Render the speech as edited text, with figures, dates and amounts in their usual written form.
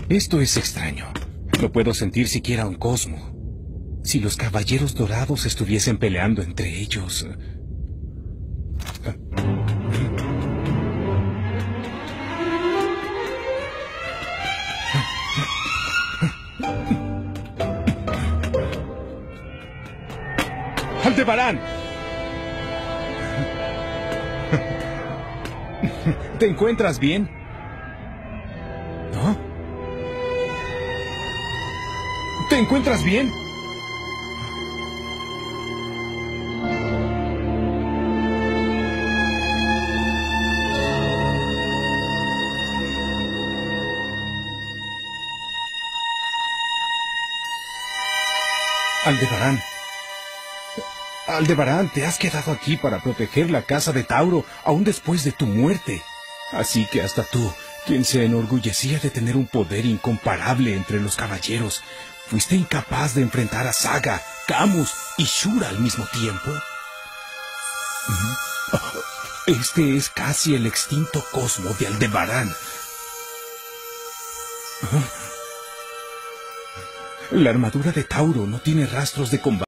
Esto es extraño. No puedo sentir siquiera un cosmo. Si los caballeros dorados estuviesen peleando entre ellos... ¡Aldebarán! ¿Te encuentras bien? ¿No? ¿Te encuentras bien? Aldebarán. Aldebarán, te has quedado aquí para proteger la casa de Tauro, aún después de tu muerte. Así que hasta tú, quien se enorgullecía de tener un poder incomparable entre los caballeros, fuiste incapaz de enfrentar a Saga, Camus y Shura al mismo tiempo. Este es casi el extinto cosmo de Aldebarán. La armadura de Tauro no tiene rastros de combate.